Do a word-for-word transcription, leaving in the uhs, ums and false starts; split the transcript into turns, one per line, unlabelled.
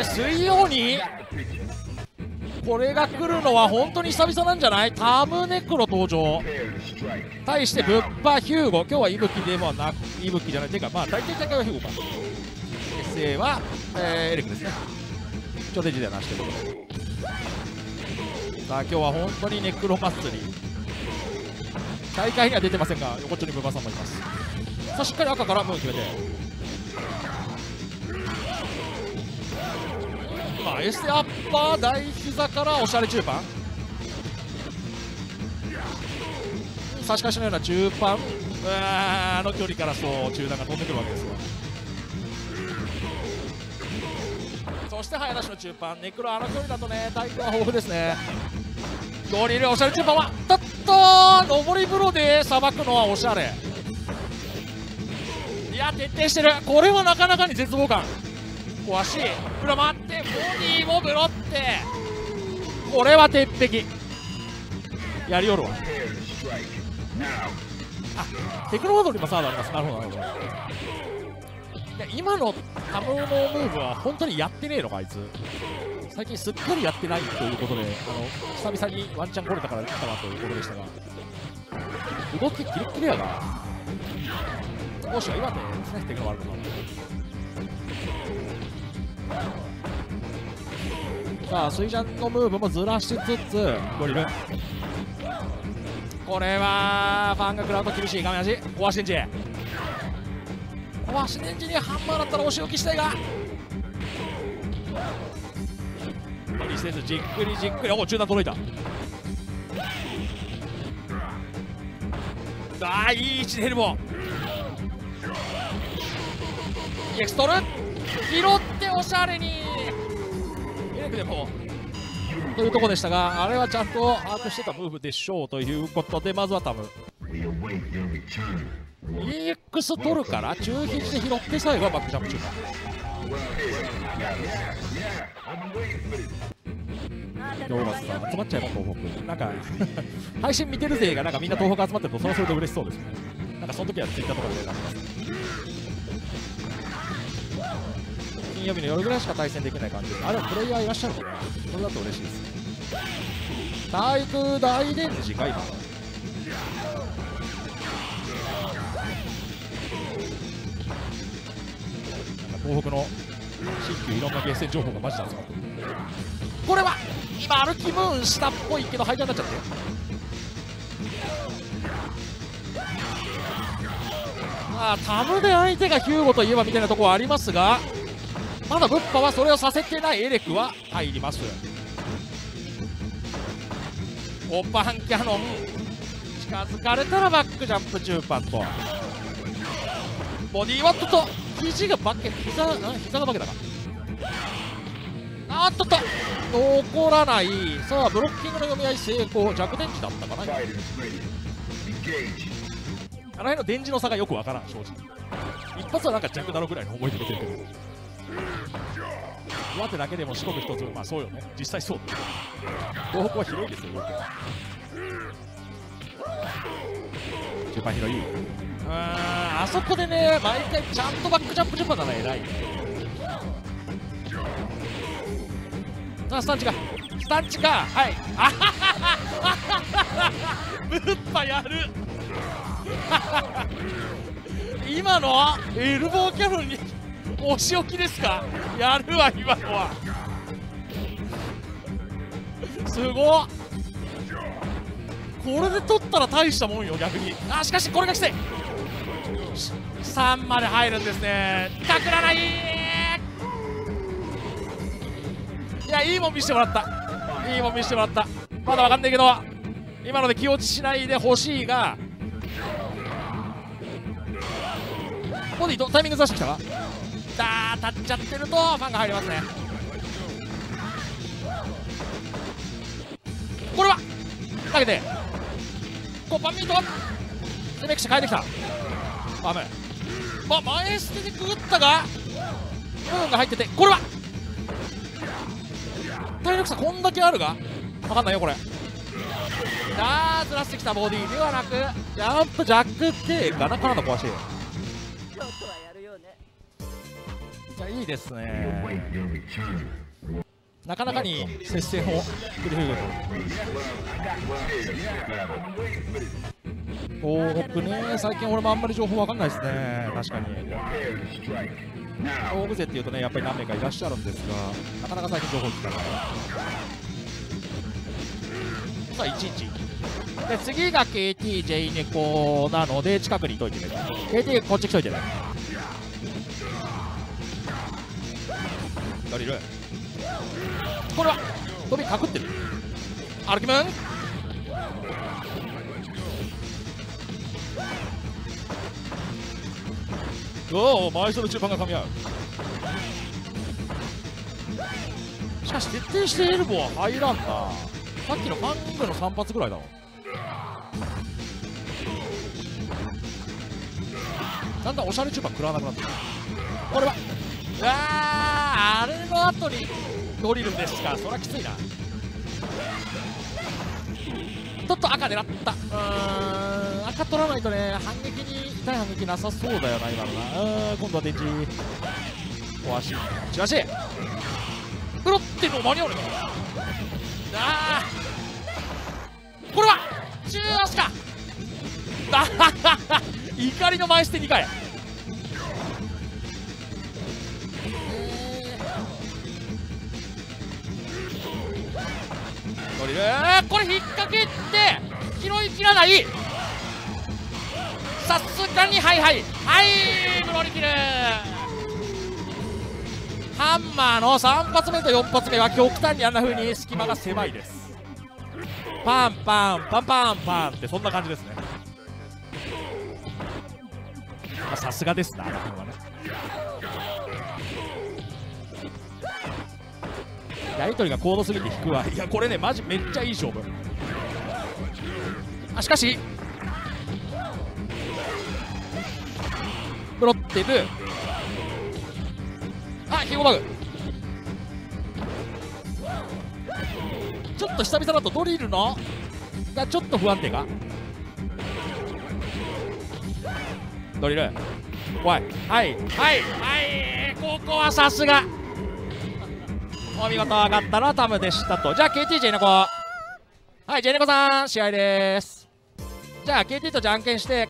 水曜にこれが来るのは本当に久々なんじゃない？タムネクロ登場。対してブッパヒューゴ、今日は息吹でもなく、息吹じゃないていうか、まあ大抵大会はヒューゴか。エスエー は、えー、エレクですね。ちょデジではなしということで。さあ今日は本当にネクロ祭り。大会には出てませんが、横っちょにブバさんもいます。さあしっかり赤からムーン決めて、まあエステアッパー大膝からおしゃれ中盤、差し返しのような中盤、うわあの距離からそう中段が飛んでくるわけですよ。そして早出しの中盤、ネクロあの距離だとね体力は豊富ですね。ゴリルおしゃれ中盤はたった上り風呂でさばくのはおしゃれ。いや徹底してる。これはなかなかに絶望感。足裏回ってボディもブロって、これは鉄壁やりよるわ。あテクノバトルにもサードあります。なるほどなるほど。いや今のタムのムーブは本当にやってねえのかあいつ。最近すっかりやってないということで、あの久々にワンチャン来れたから来たわということでしたが、動きキレッキレやが少しは今でですね、テクノバトルのさあスイジャンのムーブもずらしつつゴリル、これはファンが食らうと厳しい。画面端壊し電池、壊し電池にハンマーだったらお仕置きしたいが、無理せずじっくりじっくり、お中段届いた。ああいい位置でヘルボー、エクストル拾っておしゃれにエレクでもというところでしたが、あれはちゃんと把握してたムーブでしょうということで、まずはタム イーエックス 取るから中肘で拾って最後はバックジャンプ中盤。ヨーバスさん集まっちゃえば東北なんか配信見てる勢がなんかみんな東北集まってるとそれはそれで嬉しそうですね。なんかその時はツイッターとかでなってます。金曜日の夜ぐらいしか対戦できない感じです。あれはプレイヤーいらっしゃるのかな。それだと嬉しいですね。体育大電磁か今。東北の新旧いろんなゲーセン情報がマジで集まってる。これは今歩きムーンしたっぽいけどハイターになっちゃって、まあタムで相手がヒューゴといえばみたいなところはありますが、まだブッパはそれをさせてない。エレクは入ります。オーパンキャノン近づかれたらバックジャンプ中パット、ボディーワットと肘が化け、膝、膝が化けたか。あっとっと残らない。さあブロッキングの読み合い成功。弱電池だったかな。あの辺の電磁の差がよくわからん正直。一発はなんか弱だろぐらいの思いで出てるけど、岩手だけでも四国一つ、まあそうよね、実際そう。東北は広いですよよく。中盤広い。うーんあそこでね毎回ちゃんとバックジャンプ順番なら偉い。あスタンチかスタンチか、はいあはははブッパやる今のはエルボーキャノンにお仕置きですか。やるわ今のはすごっ。これで取ったら大したもんよ逆に。あしかしこれがきつい。さんまで入るんですね。かくらない。いやいいもん見せてもらった、いいもん見せてもらった。まだわかんないけど今ので気落ちしないでほしいが、ボディとタイミング出してきたか。だー立っちゃってるとファンが入りますね。これはかけてこうパンミートセレクション変えてきた。パムま前捨てでくぐったがムーンが入ってて、これは体力差こんだけあるが分かんないよこれ。あーずらしてきたボディではなくジャンプジャック系かな。からの壊しいやいいですね。なかなかに接戦を繰り広げる。東北ね、最近俺もあんまり情報わかんないですね。確かに東北勢っていうとね、やっぱり何名かいらっしゃるんですが、なかなか最近情報聞かない。さあいちいちで、次が ケーティージェイ ネコなので近くにいといてね。 ケーティー こっち来といてね。ドリル、これは飛びかくってる。アルキムン、おお、枚数の中盤が噛み合う。しかし徹底してエルボーは入らんな。さっきのファンニングのさん発ぐらいだろ。だんだんおしゃれ中盤食らわなくなってる。これはうわー、あれの後にドリルですか。そりゃきついな。ちょっと赤狙った。うーん、赤取らないとね、反撃に痛い反撃なさそうだよな今のな。うん、今度は電池壊しチラシプロっての間に合うのか。あー、これは中足か。あははは、怒りの前捨てにかい。ドリル、これ引っ掛けて拾いきらない。さすがにはいはいはい、乗り切る。ハンマーのさん発目とよん発目は極端にあんな風に隙間が狭いです。パンパンパンパンパンってそんな感じですね。さすがですな、あの辺はね。やり取りが高度すぎて引くわ。いやこれねマジめっちゃいい勝負。あしかしブロッテル、あヒゴバグ、ちょっと久々だとドリルのがちょっと不安定か。ドリル怖い。はいはいはい、ここはさすがお見事。上がったのはタムでしたと。じゃあ ケーティー ジェイネコ、はいジェイネコさん試合です。じゃあ ケーティー とじゃんけんして